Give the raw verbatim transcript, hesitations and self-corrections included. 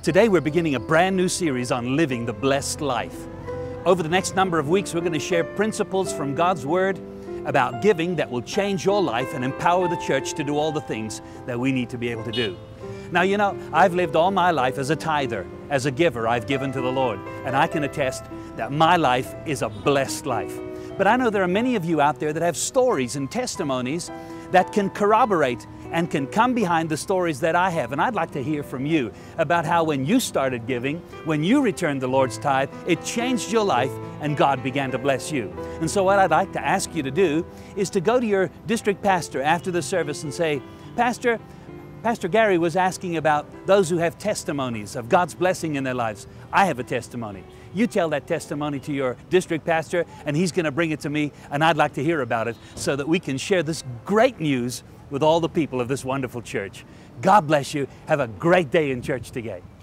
Today we're beginning a brand new series on living the blessed life. Over the next number of weeks, we're going to share principles from God's Word about giving that will change your life and empower the church to do all the things that we need to be able to do. Now, you know, I've lived all my life as a tither, as a giver. I've given to the Lord, and I can attest that my life is a blessed life. But I know there are many of you out there that have stories and testimonies that can corroborate and can come behind the stories that I have. And I'd like to hear from you about how when you started giving, when you returned the Lord's tithe, it changed your life and God began to bless you. And so what I'd like to ask you to do is to go to your district pastor after the service and say, Pastor, Pastor Gary was asking about those who have testimonies of God's blessing in their lives. I have a testimony. You tell that testimony to your district pastor and he's going to bring it to me, and I'd like to hear about it so that we can share this great news with all the people of this wonderful church. God bless you. Have a great day in church today.